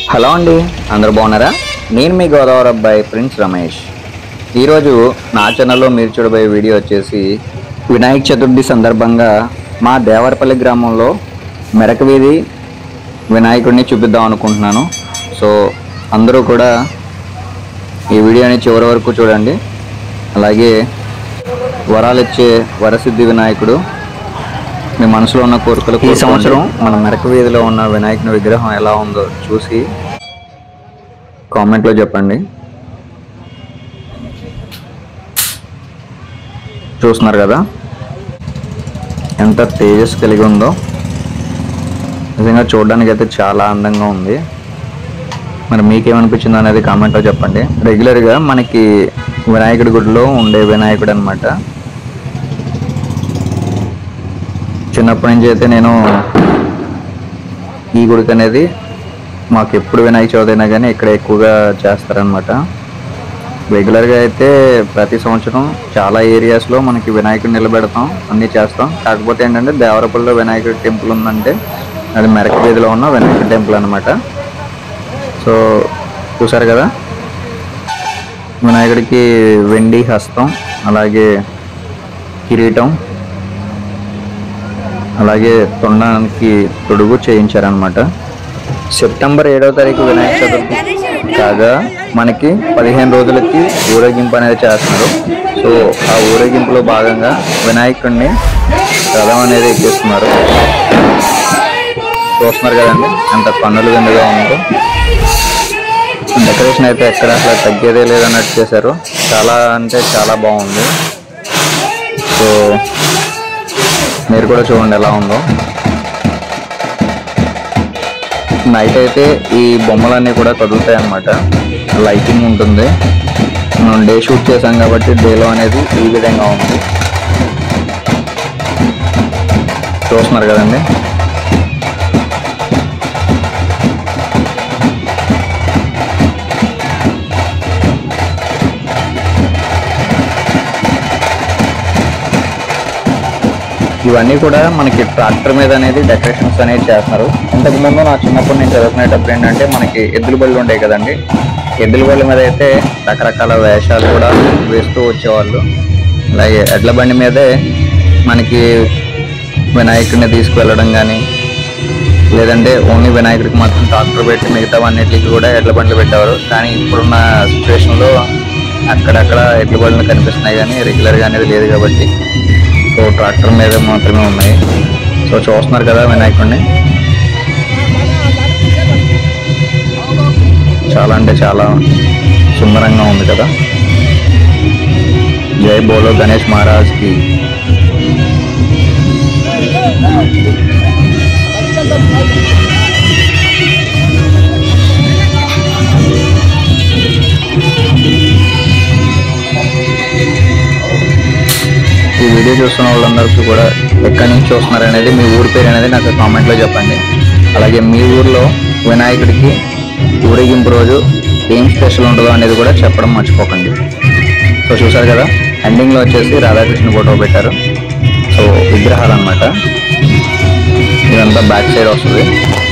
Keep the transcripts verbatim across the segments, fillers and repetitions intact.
Hello అండి, అందరూ బాగున్నారా? నేను మీ గోదావరి అబ్బాయి ప్రిన్స్ రమేష్. ఈరోజు నా ఛానల్లో మీరు చూడబోయే వీడియో వచ్చేసి వినాయక చతుర్థి సందర్భంగా మా దేవరపల్లి గ్రామంలో మెరక వీధి వినాయకుడిని చూపిద్దాం అనుకుంటున్నాను. సో అందరూ కూడా ఈ వీడియోని చివరి వరకు చూడండి. అలాగే వరాలు ఇచ్చే వరసిద్ధి వినాయకుడు మీ మనసులో ఉన్న కోరికలకు ఈ సంవత్సరం మన మెరక వీధిలో ఉన్న వినాయకుని విగ్రహం ఎలా ఉందో చూసి కామెంట్లో చెప్పండి. చూస్తున్నారు కదా ఎంత తేజస్ కలిగి ఉందో. నిజంగా చూడడానికి అయితే చాలా అందంగా ఉంది. మరి మీకేమనిపించిందో అనేది కామెంట్లో చెప్పండి. రెగ్యులర్గా మనకి వినాయకుడి గుడిలో ఉండే వినాయకుడు అనమాట. చిన్నప్పటి నుంచి అయితే నేను ఈ గుడికి అనేది మాకు ఎప్పుడు వినాయక చవితి అయినా కానీ ఇక్కడ ఎక్కువగా చేస్తారనమాట. రెగ్యులర్గా అయితే ప్రతి సంవత్సరం చాలా ఏరియాస్లో మనకి వినాయకుడిని నిలబెడతాం, అన్నీ చేస్తాం. కాకపోతే ఏంటంటే దేవరపల్లిలో వినాయకుడి టెంపుల్ ఉందంటే అది మెరక వీధిలో ఉన్న వినాయకుడి టెంపుల్ అనమాట. సో చూసారు కదా వినాయకుడికి వెండి హస్తం, అలాగే కిరీటం, అలాగే తొండానికి తొడుగు చేయించారనమాట. సెప్టెంబర్ ఏడవ తారీఖు వినాయక చతుర్థి కాగా మనకి పదిహేను రోజులకి ఊరేగింపు అనేది చేస్తున్నారు. సో ఆ ఊరేగింపులో భాగంగా వినాయకుడిని రథం అనేది ఎక్కిస్తున్నారు. చూస్తున్నారు కదండి ఎంత పన్నులు విందుగా ఉందో. డెకరేషన్ అయితే ఎక్కడ అసలు తగ్గేదే లేదన్నట్టు చేశారు. చాలా అంటే చాలా బాగుంది. సో మీరు కూడా చూడండి ఎలా ఉందో. నైట్ అయితే ఈ బొమ్మలన్నీ కూడా కదులుతాయి అన్నమాట. లైటింగ్ ఉంటుంది. మనం డే షూట్ చేసాం కాబట్టి డేలో అనేది ఈ విధంగా ఉంది. చూస్తున్నారు కదండి. ఇవన్నీ కూడా మనకి ట్రాక్టర్ మీద అనేది డెకరేషన్స్ అనేది చేస్తున్నారు. ఇంతకుముందు నా చిన్నప్పుడు నేను చదువుకునేటప్పుడు ఏంటంటే మనకి ఎద్దుల బళ్ళు ఉండేవి కదండి. ఎద్దుల బళ్ళ మీద అయితే రకరకాల వేషాలు కూడా వేస్తూ వచ్చేవాళ్ళు. అలాగే ఎడ్ల బండి మీదే మనకి వినాయకుడిని తీసుకువెళ్ళడం కానీ, లేదంటే ఓన్లీ వినాయకుడికి మాత్రం ట్రాక్టర్ పెట్టి మిగతావన్నిటికి కూడా ఎడ్ల బండ్లు పెట్టేవారు. కానీ ఇప్పుడున్న సిచ్యువేషన్లో అక్కడక్కడ ఎడ్ల బండ్లు కనిపిస్తున్నాయి కానీ రెగ్యులర్గా అనేది లేదు కాబట్టి సో ట్రాక్టర్ మీద మాత్రమే ఉన్నాయి. సో చూస్తున్నారు కదా వినాయకుడిని. చాలా అంటే చాలా సుందరంగా ఉంది కదా. జై బోలో గణేష్ మహారాజ్కి. ఈ వీడియో చూస్తున్న వాళ్ళందరికీ కూడా ఎక్కడి నుంచి చూస్తున్నారు అనేది, మీ ఊరి పేరు అనేది నాకు కామెంట్లో చెప్పండి. అలాగే మీ ఊర్లో వినాయకుడికి ఊరేగింపు రోజు ఏం స్పెషల్ ఉంటుందో అనేది కూడా చెప్పడం మర్చిపోకండి. సో చూసారు కదా ఎండింగ్లో వచ్చేసి రాధాకృష్ణ ఫోటో పెట్టారు. సో విగ్రహాలు అన్నమాట. ఇదంతా బ్యాక్ సైడ్ వస్తుంది.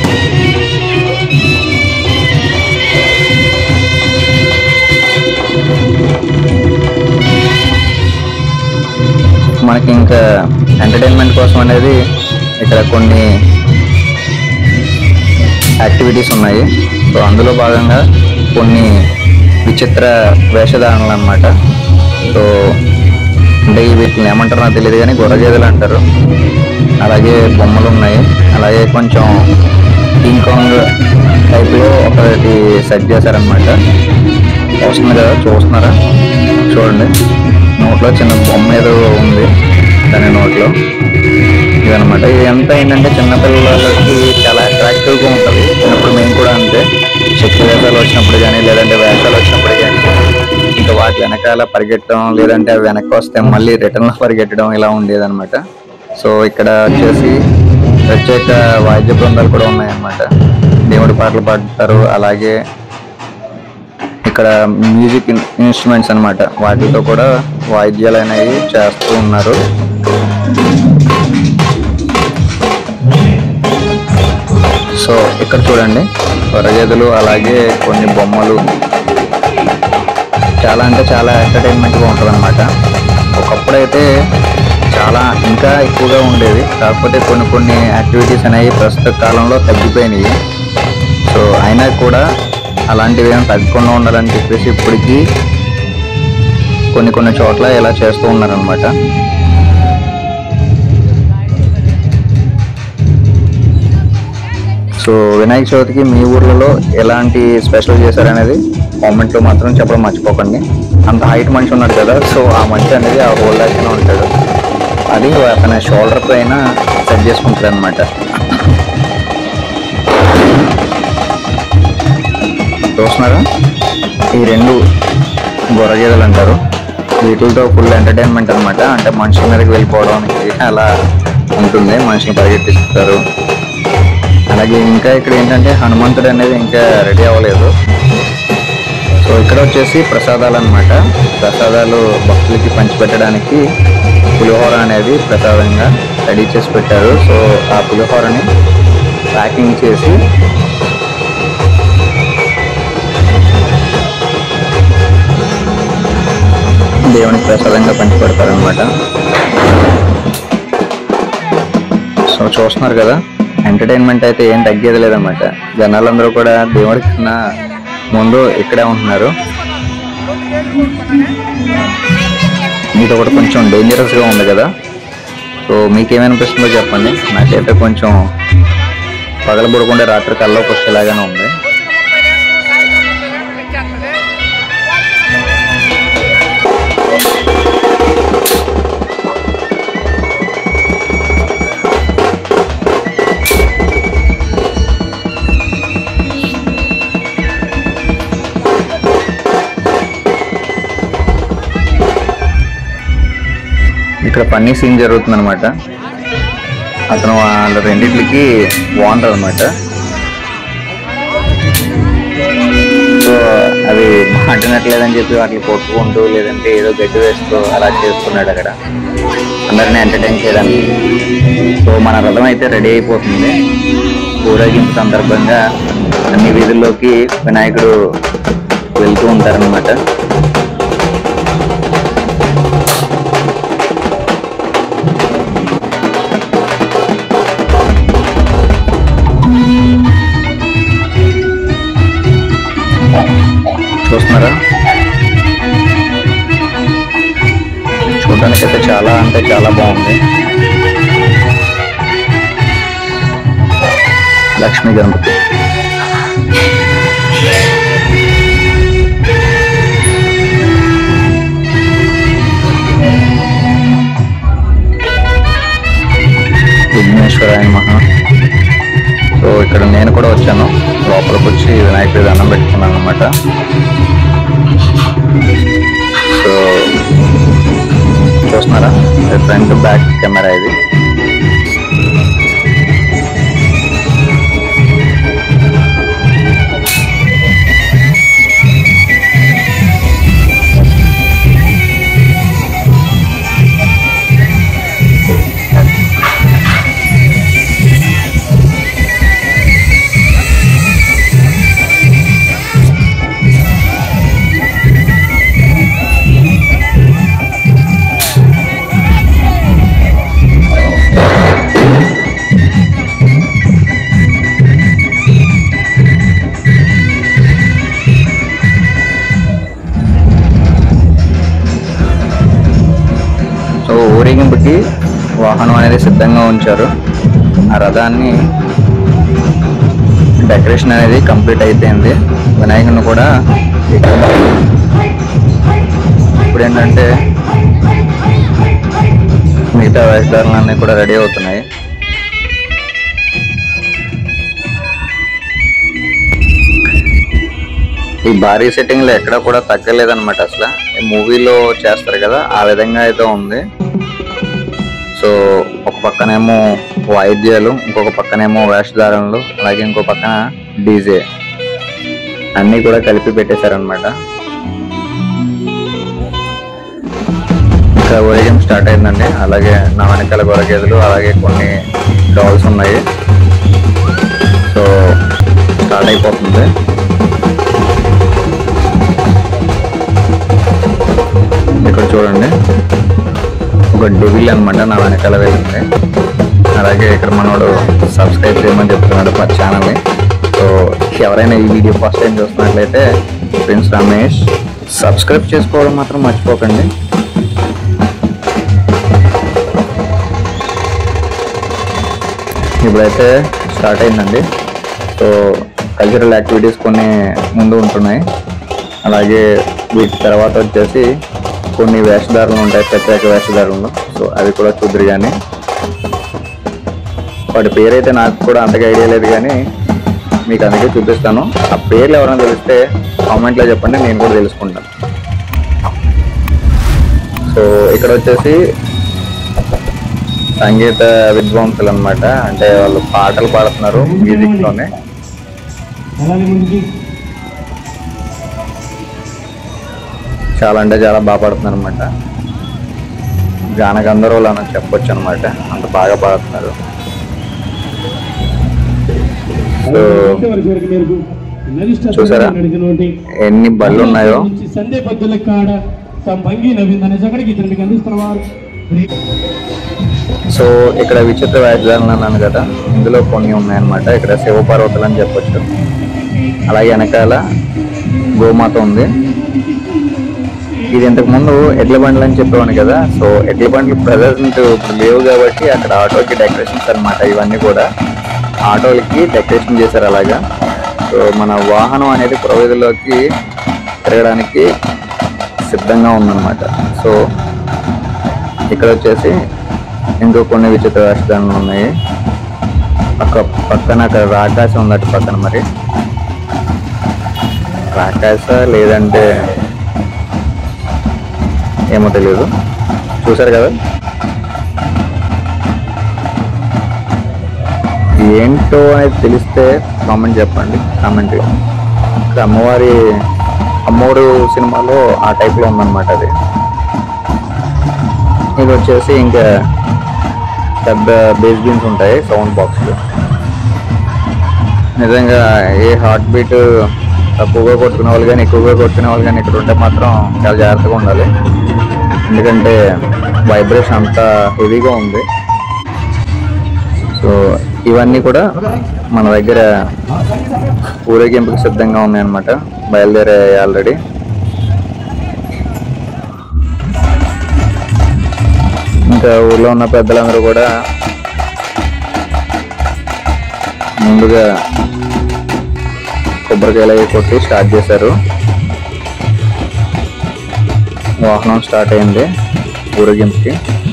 మనకి ఇంకా ఎంటర్టైన్మెంట్ కోసం అనేది ఇక్కడ కొన్ని యాక్టివిటీస్ ఉన్నాయి. సో అందులో భాగంగా కొన్ని విచిత్ర వేషధారణలు అన్నమాట. సో అంటే వీటిని ఏమంటారో నాకు తెలియదు కానీ గొర్రెగేదెలు అంటారు. అలాగే బొమ్మలు ఉన్నాయి. అలాగే కొంచెం కింగ్ కాంగ్ టైప్లో ఒకటి సెట్ చేశారనమాట. వస్తుంది కదా, చూస్తున్నారా? చూడండి, నోట్లో చిన్న బొమ్మ ఏదో ఉంది దాని నోట్లో. ఇదనమాట. ఇది ఎంత ఏంటంటే చిన్నపిల్లలకి చాలా అట్రాక్టివ్గా ఉంటుంది. చిన్నప్పుడు మేము కూడా అంతే, శక్తి వేషాలు వచ్చినప్పుడు కానీ లేదంటే వేషాలు వచ్చినప్పుడు కానీ ఇంకా వాటి వెనకాల పరిగెట్టడం, లేదంటే అవి వెనక్కి వస్తే మళ్ళీ రిటర్న్లో పరిగెట్టడం ఇలా ఉండేదన్నమాట. సో ఇక్కడ వచ్చేసి ప్రత్యేక వాయిద్య బృందాలు కూడా ఉన్నాయన్నమాట. దేవుడి పాటలు పాడతారు. అలాగే ఇక్కడ మ్యూజిక్ ఇన్స్ట్రుమెంట్స్ అన్నమాట, వాటితో కూడా వాయిద్యాలు అనేవి చేస్తూ ఉన్నారు. సో ఇక్కడ చూడండి గొర్రెగేదెలు అలాగే కొన్ని బొమ్మలు, చాలా అంటే చాలా ఎంటర్టైన్మెంట్గా ఉంటుంది అనమాట. ఒకప్పుడైతే చాలా ఇంకా ఎక్కువగా ఉండేది, కాకపోతే కొన్ని కొన్ని యాక్టివిటీస్ అనేవి ప్రస్తుత కాలంలో తగ్గిపోయినాయి. సో అయినా కూడా అలాంటివి ఏమైనా తగ్గకుండా ఉండాలని చెప్పేసి ఇప్పటికీ కొన్ని కొన్ని చోట్ల ఇలా చేస్తూ ఉన్నారనమాట. సో వినాయక చవితికి మీ ఊర్లలో ఎలాంటి స్పెషల్ చేశారనేది కామెంట్లో మాత్రం చెప్పడం మర్చిపోకండి. అంత హైట్ మనిషి ఉన్నాడు కదా, సో ఆ మనిషి అనేది ఆ హోల్ దాకానే ఉంటాడు. అది అతని షోల్డర్ పైన సెట్ చేసుకుంటాడు అనమాట. చూస్తున్నారా, ఈ రెండు గొర్రెగేదెలు అంటారు. వీటితో ఫుల్ ఎంటర్టైన్మెంట్ అనమాట. అంటే మనుషుల మీదకి వెళ్ళిపోవడానికి అలా ఉంటుంది, మనిషిని పరిగెత్తిస్తారు. అలాగే ఇంకా ఇక్కడ ఏంటంటే హనుమంతుడు అనేది ఇంకా రెడీ అవ్వలేదు. సో ఇక్కడ వచ్చేసి ప్రసాదాలు అనమాట. ప్రసాదాలు భక్తులకి పంచిపెట్టడానికి పులిహోర అనేది ప్రసాదంగా రెడీ చేసి పెట్టారు. సో ఆ పులిహోరని ప్యాకింగ్ చేసి దేవునికి ప్రసాదంగా పంచిపెడతారనమాట. సో చూస్తున్నారు కదా, ఎంటర్టైన్మెంట్ అయితే ఏం తగ్గేది లేదన్నమాట. జనాలందరూ కూడా దేవుడి కన్నా ముందు ఇక్కడే ఉంటున్నారు. ఇది ఒకటి కొంచెం డేంజరస్గా ఉంది కదా. సో మీకేమనిపిస్తుందో చెప్పండి. నాకైతే కొంచెం పగలబడుకుంటే రాత్రి కల్లోకి వచ్చేలాగానే ఉంది. ఇక్కడ ఫన్నీ సీన్ జరుగుతుంది అనమాట. అతను వాళ్ళ రెండింటికి ఓనర్ అనమాట. సో అవి మాటినట్లేదని చెప్పి వాటిని కొట్టుకుంటూ లేదంటే ఏదో గడ్డి వేస్తూ అలా చేస్తున్నాడు అక్కడ అందరినీ ఎంటర్టైన్ చేయడానికి. సో మన రథం అయితే రెడీ అయిపోతుంది. ఊరేగింపు సందర్భంగా అన్ని వీధుల్లోకి వినాయకుడు వెళ్తూ ఉంటారనమాట. చూస్తున్నారా, చూడడానికి అయితే చాలా అంటే చాలా బాగుంది. లక్ష్మీ గణపతి విఘ్నేశ్వరాయ నమః. సో ఇక్కడ నేను కూడా వచ్చాను, లోపలికి వచ్చి వినాయకుడి దండం పెట్టుకున్నాను అనమాట. సో చూస్తున్నారా, ఫ్రంట్ బ్యాక్ కెమెరా ఇది. ఊరేగింపుకి వాహనం అనేది సిద్ధంగా ఉంచారు. ఆ రథాన్ని డెకరేషన్ అనేది కంప్లీట్ అయిపోయింది. వినాయకుడిని కూడా ఇప్పుడు ఏంటంటే మిగతా వేషధారణలన్నీ కూడా రెడీ అవుతున్నాయి. ఈ భారీ సెట్టింగ్ లో ఎక్కడ కూడా తగ్గలేదన్నమాట. అసలు మూవీలో చేస్తారు కదా ఆ విధంగా అయితే ఉంది. సో ఒక పక్కనేమో వాయిద్యాలు, ఇంకొక పక్కనేమో వేషధారణలు, అలాగే ఇంకో పక్కన డీజే అన్నీ కూడా కలిపి పెట్టేశారనమాట. ఇంకా ఊరేగింపు స్టార్ట్ అయిందండి. అలాగే నా వెనకాల గొర్రెగేదెలు అలాగే కొన్ని డాల్స్ ఉన్నాయి. సో స్టార్ట్ అయిపోతుంది. ఇక్కడ చూడండి, ఒక డెవిల్ అనమాట నా వెనకాల వెళ్ళింది. అలాగే ఇక్కడ మనోడు సబ్స్క్రైబ్ చేయమని చెప్తున్నాడు మా ఛానల్ని. సో ఎవరైనా ఈ వీడియో ఫస్ట్ టైం చూస్తున్నట్లయితే ప్రిన్స్ రమేష్ సబ్స్క్రైబ్ చేసుకోవడం మాత్రం మర్చిపోకండి. ఇప్పుడైతే స్టార్ట్ అయిందండి. సో కల్చరల్ యాక్టివిటీస్ కొన్ని ముందు ఉంటున్నాయి. అలాగే వీటి తర్వాత వచ్చేసి కొన్ని వేషధారులు ఉంటాయి, ప్రత్యేక వేషధారులు. సో అవి కూడా చూద్దరు. కానీ వాటి పేరైతే నాకు కూడా అంతగా ఐడియా లేదు, కానీ మీకు అందుకే చూపిస్తాను. ఆ పేర్లు ఎవరైనా తెలిస్తే కామెంట్లో చెప్పండి, నేను కూడా తెలుసుకుంటాను. సో ఇక్కడ వచ్చేసి సంగీత విద్వాంసులు అనమాట. అంటే వాళ్ళు పాటలు పాడుతున్నారు మ్యూజిక్లోనే. చాలా అంటే చాలా బాగా పాడుతున్నారు అనమాట. గాన గంధర్వులు అని చెప్పొచ్చు అనమాట, అంత బాగా పాడుతున్నారు. సో చూసారా ఎన్ని బళ్ళు ఉన్నాయో. సో ఇక్కడ విచిత్ర వేషధారులు అన్నాను కదా, ఇందులో కొన్ని ఉన్నాయన్నమాట. ఇక్కడ శివపార్వతులు అని చెప్పొచ్చు. అలాగే వెనకాల గోమాత ఉంది. ఇది ఇంతకు ముందు ఎడ్ల బండ్లు అని చెప్పేవాను కదా. సో ఎడ్ల బండ్లు ప్రజెంట్ ఇప్పుడు లేవు కాబట్టి అక్కడ ఆటోకి డెకరేషన్స్ అనమాట. ఇవన్నీ కూడా ఆటోలకి డెకరేషన్ చేశారు అలాగా. సో మన వాహనం అనేది ప్రవేదిలోకి తిరగడానికి సిద్ధంగా ఉందన్నమాట. సో ఇక్కడ వచ్చేసి ఇంకో కొన్ని విచిత్ర వేషధారణలు ఉన్నాయి. అక్కడ పక్కన అక్కడ రాకాశం ఉంది, అటు పక్కన మరి రాకాశ లేదంటే ఏమో తెలియదు. చూసారు కదా, ఏంటో అనేది తెలిస్తే కామెంట్ చెప్పండి కామెంట్లో. ఇక్కడ అమ్మవారి అమ్మోడు సినిమాలో ఆ టైప్లో ఉందన్నమాట అది. ఇది వచ్చేసి ఇంకా పెద్ద బేస్ బీన్స్ ఉంటాయి, సౌండ్ బాక్స్లు. నిజంగా ఏ హార్ట్ బీట్ తక్కువగా కొట్టుకునే వాళ్ళు కానీ ఎక్కువగా కొట్టుకునే వాళ్ళు కానీ ఇక్కడ ఉంటే మాత్రం చాలా జాగ్రత్తగా ఉండాలి. ఎందుకంటే వైబ్రేషన్ అంతా హెవీగా ఉంది. సో ఇవన్నీ కూడా మన దగ్గర ఊరేగింపుకి సిద్ధంగా ఉన్నాయన్నమాట. బయలుదేరే ఆల్రెడీ. ఇంకా ఊళ్ళో ఉన్న పెద్దలందరూ కూడా ముందుగా కొబ్బరికాయలు అవి కొట్టి స్టార్ట్ చేశారు. వాహనం స్టార్ట్ అయింది ఊరేగింపుకి.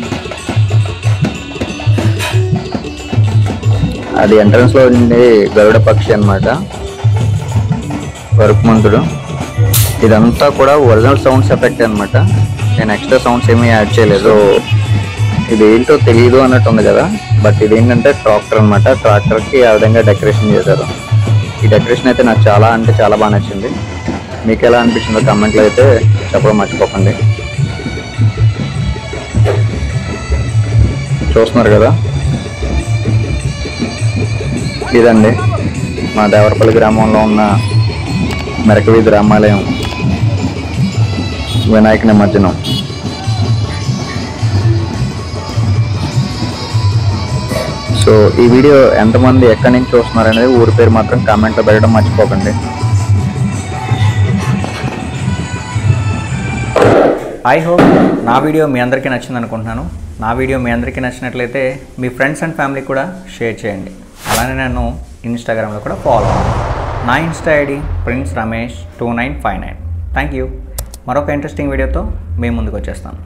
అది ఎంట్రన్స్ లో ఉండి గరుడ పక్షి అనమాట, వరుకుమంతుడు. ఇదంతా కూడా ఒరిజినల్ సౌండ్స్ ఎఫెక్ట్ అనమాట. నేను ఎక్స్ట్రా సౌండ్స్ ఏమీ యాడ్ చేయలేదు. ఇది ఏంటో తెలియదు అన్నట్టు ఉంది కదా, బట్ ఇది ఏంటంటే ట్రాక్టర్ అనమాట. ట్రాక్టర్కి ఆ విధంగా డెకరేషన్ చేశారు. ఈ డెకరేషన్ అయితే నాకు చాలా అంటే చాలా బాగా నచ్చింది. మీకు ఎలా అనిపించిందో కామెంట్లో అయితే చెప్పడం మర్చిపోకండి. చూస్తున్నారు కదా, ఇదండి మా దేవరపల్లి గ్రామంలో ఉన్న మెరకవీధి రామాలయం వినాయక నిమజ్జనం. సో ఈ వీడియో ఎంతమంది ఎక్కడి నుంచి చూస్తున్నారనేది ఊరి పేరు మాత్రం కామెంట్లో పెట్టడం మర్చిపోకండి. ఐ హోప్ నా వీడియో మీ అందరికీ నచ్చింది అనుకుంటున్నాను. నా వీడియో మీ అందరికీ నచ్చినట్లయితే మీ ఫ్రెండ్స్ అండ్ ఫ్యామిలీ కూడా షేర్ చేయండి. అలానే నన్ను ఇన్స్టాగ్రామ్లో కూడా ఫాలో అవ్వండి. నా insta ID Prince Ramesh two nine five nine. Thank you. మరొక ఇంట్రెస్టింగ్ వీడియోతో మీ ముందుకు వచ్చేస్తాను.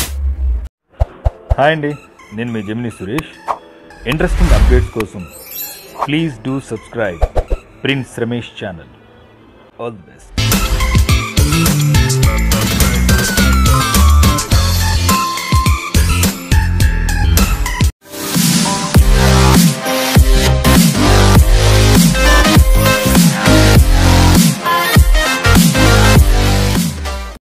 హాయ్ అండి, నేను మీ జెమిని సురేష్. ఇంట్రెస్టింగ్ అప్డేట్స్ కోసం please do subscribe Prince Ramesh channel. All the best.